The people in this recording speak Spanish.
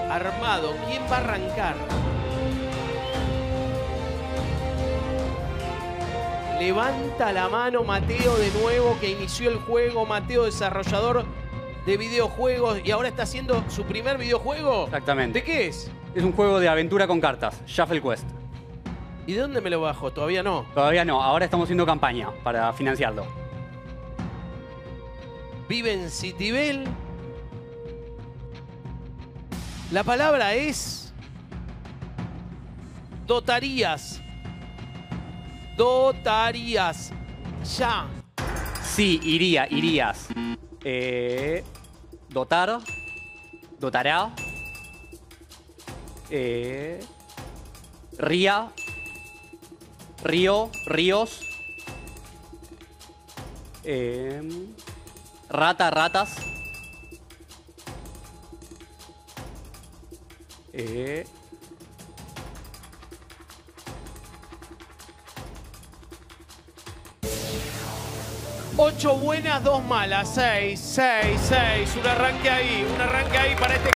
armado. ¿Quién va a arrancar? Levanta la mano Mateo de nuevo, que inició el juego. Mateo, desarrollador de videojuegos, y ahora está haciendo su primer videojuego. Exactamente. ¿De qué es? Es un juego de aventura con cartas, Shuffle Quest. ¿Y de dónde me lo bajo? Todavía no. Todavía no, ahora estamos haciendo campaña para financiarlo. Vive en Citibel. La palabra es... dotarías. Dotarías. Ya. Sí, irías. Dotar. Dotará. Ría. Río. Ríos. Rata, ratas. Ocho buenas, 2 malas. 6, 6, 6. Un arranque ahí para este